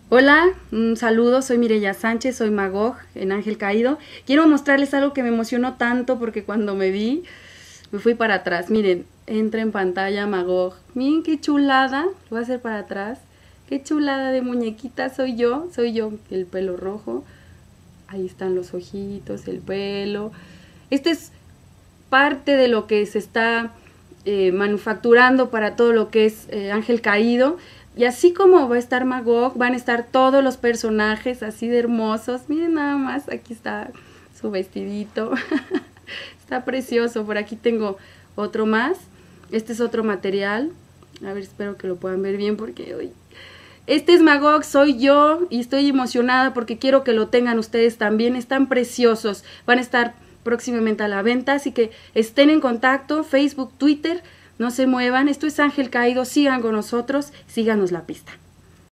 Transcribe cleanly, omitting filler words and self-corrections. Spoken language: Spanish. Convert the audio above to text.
Hola, un saludo, soy Mireya Sánchez, soy Magog en Ángel Caído. Quiero mostrarles algo que me emocionó tanto porque cuando me vi, me fui para atrás. Miren, entra en pantalla Magog. Miren qué chulada, lo voy a hacer para atrás. Qué chulada de muñequita, soy yo, el pelo rojo. Ahí están los ojitos, el pelo. Este es parte de lo que se está manufacturando para todo lo que es Ángel Caído. Y así como va a estar Magog, van a estar todos los personajes así de hermosos. Miren nada más, aquí está su vestidito. Está precioso. Por aquí tengo otro más. Este es otro material. A ver, espero que lo puedan ver bien porque hoy... Este es Magog, soy yo y estoy emocionada porque quiero que lo tengan ustedes también. Están preciosos. Van a estar próximamente a la venta, así que estén en contacto, Facebook, Twitter. No se muevan, esto es Ángel Caído, sigan con nosotros, síganos la pista.